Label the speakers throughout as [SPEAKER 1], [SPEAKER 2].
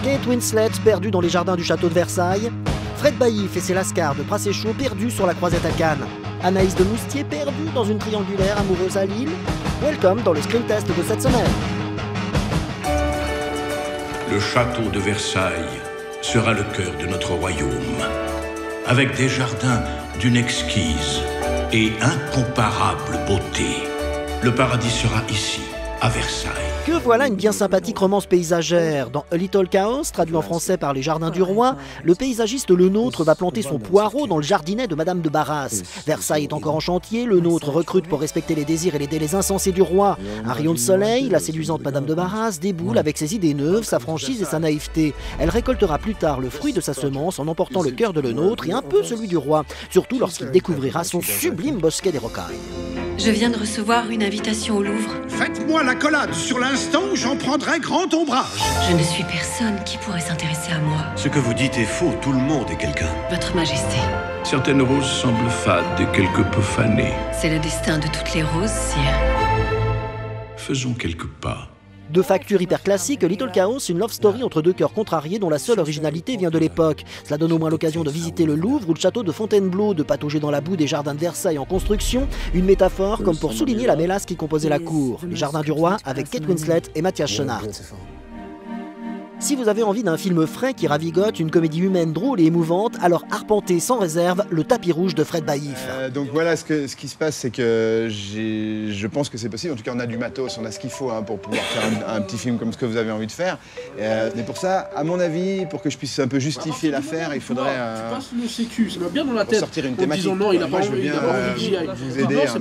[SPEAKER 1] Kate Winslet perdue dans les jardins du château de Versailles. Fred Baillif et ses lascars de Prassé-Chaud perdus sur la Croisette à Cannes. Anaïs de Moustier perdue dans une triangulaire amoureuse à Lille. Welcome dans le screen test de cette semaine.
[SPEAKER 2] Le château de Versailles sera le cœur de notre royaume, avec des jardins d'une exquise et incomparable beauté. Le paradis sera ici, à Versailles.
[SPEAKER 1] Que voilà une bien sympathique romance paysagère. Dans A Little Chaos, traduit en français par Les Jardins du Roi, le paysagiste Le Nôtre va planter son poireau dans le jardinet de Madame de Barras. Versailles est encore en chantier, Le Nôtre recrute pour respecter les désirs et les délais insensés du roi. Un rayon de soleil, la séduisante Madame de Barras déboule avec ses idées neuves, sa franchise et sa naïveté. Elle récoltera plus tard le fruit de sa semence en emportant le cœur de Le Nôtre et un peu celui du roi, surtout lorsqu'il découvrira son sublime bosquet des rocailles.
[SPEAKER 3] Je viens de recevoir une invitation au Louvre.
[SPEAKER 4] Faites-moi l'accolade sur l'instant où j'en prendrai grand ombrage.
[SPEAKER 3] Je ne suis personne qui pourrait s'intéresser à moi.
[SPEAKER 5] Ce que vous dites est faux, tout le monde est quelqu'un.
[SPEAKER 3] Votre Majesté,
[SPEAKER 2] Certaines roses semblent fades et quelque peu fanées.
[SPEAKER 3] c'est le destin de toutes les roses, sire.
[SPEAKER 2] Faisons quelques pas.
[SPEAKER 1] De facture hyper classique, Little Chaos, une love story entre deux cœurs contrariés dont la seule originalité vient de l'époque. Cela donne au moins l'occasion de visiter le Louvre ou le château de Fontainebleau, de patauger dans la boue des jardins de Versailles en construction, une métaphore comme pour souligner la mélasse qui composait la cour. Les Jardins du Roi avec Kate Winslet et Matthias Schoenaerts. Si vous avez envie d'un film frais qui ravigote, une comédie humaine drôle et émouvante, alors arpentez sans réserve Le Tapis Rouge de Fred Baillif.
[SPEAKER 6] Donc voilà, ce qui se passe, c'est que je pense que c'est possible. En tout cas, on a du matos, on a ce qu'il faut pour pouvoir faire un petit film comme ce que vous avez envie de faire. Mais pour ça, à mon avis, pour que je puisse un peu justifier l'affaire, il faudrait
[SPEAKER 7] Tu passes le sécu, ça va bien dans la tête.
[SPEAKER 6] sortir une thématique.
[SPEAKER 7] Non, il a
[SPEAKER 6] Moi,
[SPEAKER 7] pas
[SPEAKER 6] je veux
[SPEAKER 7] envie,
[SPEAKER 6] bien
[SPEAKER 7] il a pas envie que j'y aille.
[SPEAKER 6] vous aider un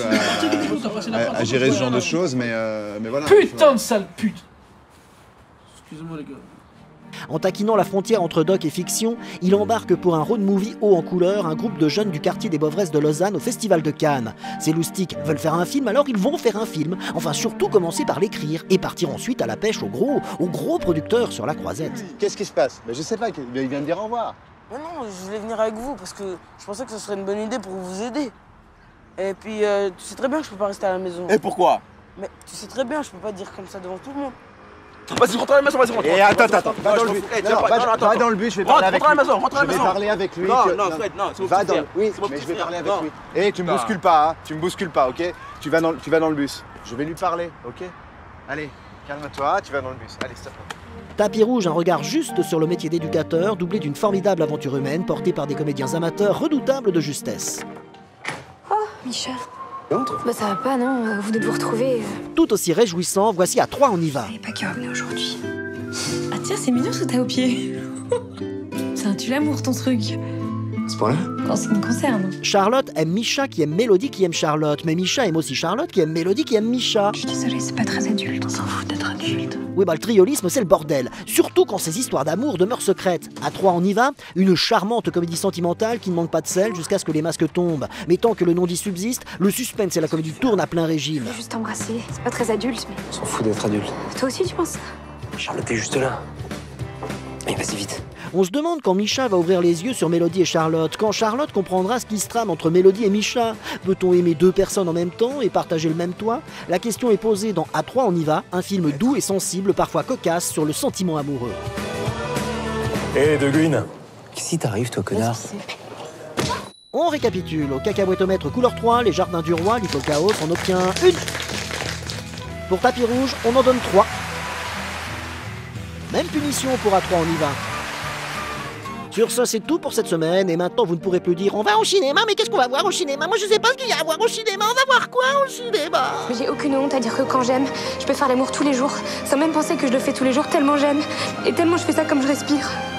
[SPEAKER 6] petit peu à gérer ce genre de choses, mais voilà.
[SPEAKER 7] Putain de sale pute. Excusez-moi les gars.
[SPEAKER 1] En taquinant la frontière entre doc et fiction, il embarque pour un road movie haut en couleur un groupe de jeunes du quartier des Bouvresses de Lausanne au Festival de Cannes. Ces loustiques veulent faire un film, alors ils vont faire un film. Enfin, surtout commencer par l'écrire et partir ensuite à la pêche aux gros producteurs sur la Croisette.
[SPEAKER 6] Qu'est-ce qui se passe? Je sais pas, il vient de dire au revoir.
[SPEAKER 8] Mais non, je voulais venir avec vous parce que je pensais que ce serait une bonne idée pour vous aider. Et puis, tu sais très bien que je peux pas rester à la maison.
[SPEAKER 9] Et pourquoi?
[SPEAKER 8] Mais tu sais très bien, je peux pas dire comme ça devant tout le monde.
[SPEAKER 9] Vas-y, rentre à la maison, vas-y, rentre.
[SPEAKER 6] Et attends, va dans le bus. Va dans le bus, je vais parler avec lui.
[SPEAKER 9] Rentre à la maison, rentre à la maison.
[SPEAKER 6] Je vais parler avec lui.
[SPEAKER 9] Non, Fred, non, c'est mon petit frère.
[SPEAKER 6] Oui, mais je vais parler avec lui. Et tu me bouscules pas, hein. Tu me bouscules pas, ok? Tu vas dans le bus. Je vais lui parler, ok? Allez, calme-toi, tu vas dans le bus. Allez, stop.
[SPEAKER 1] Tapis Rouge, un regard juste sur le métier d'éducateur, doublé d'une formidable aventure humaine portée par des comédiens amateurs redoutables de justesse.
[SPEAKER 10] Oh, Micha. Bah ça va pas, non? Vous venez de vous retrouver.
[SPEAKER 1] Tout aussi réjouissant, voici à 3 on y va.
[SPEAKER 10] Je savais pas qui revenait aujourd'hui.
[SPEAKER 3] Ah tiens, c'est mignon ce que t'as au pied. C'est un tue-l'amour ton truc.
[SPEAKER 5] Ce point-là?
[SPEAKER 3] En ce qui me concerne.
[SPEAKER 1] Charlotte aime Micha qui aime Mélodie qui aime Charlotte, mais Micha aime aussi Charlotte qui aime Mélodie qui aime Micha.
[SPEAKER 10] Je suis désolée, c'est pas très adulte, on s'en fout d'être adulte.
[SPEAKER 1] Oui, le triolisme, c'est le bordel. Surtout quand ces histoires d'amour demeurent secrètes. À 3 on y va, une charmante comédie sentimentale qui ne manque pas de sel jusqu'à ce que les masques tombent. Mais tant que le non-dit subsiste, le suspense et la comédie tournent à plein régime.
[SPEAKER 10] Je vais juste embrasser, c'est pas très adulte, mais...
[SPEAKER 5] On s'en fout d'être adulte.
[SPEAKER 10] Toi aussi, tu penses ça?
[SPEAKER 5] Charlotte est juste là. Allez, vas-y vite.
[SPEAKER 1] On se demande quand Micha va ouvrir les yeux sur Mélodie et Charlotte, quand Charlotte comprendra ce qui se trame entre Mélodie et Micha. Peut-on aimer deux personnes en même temps et partager le même toit? La question est posée dans À 3 on y va, un film doux et sensible, parfois cocasse, sur le sentiment amoureux.
[SPEAKER 5] Hé, De Guyne, qu'est-ce qui t'arrive, toi, connard?
[SPEAKER 1] On récapitule, au cacahuètomètre couleur 3, Les Jardins du Roi, Little Chaos, on obtient une. Pour Tapis Rouge, on en donne 3. Même punition pour À 3 on y va. Sur ce, c'est tout pour cette semaine, et maintenant vous ne pourrez plus dire « On va au cinéma, mais qu'est-ce qu'on va voir au cinéma? Moi je sais pas ce qu'il y a à voir au cinéma, on va voir quoi au cinéma ?»
[SPEAKER 10] J'ai aucune honte à dire que quand j'aime, je peux faire l'amour tous les jours, sans même penser que je le fais tous les jours, tellement j'aime, et tellement je fais ça comme je respire.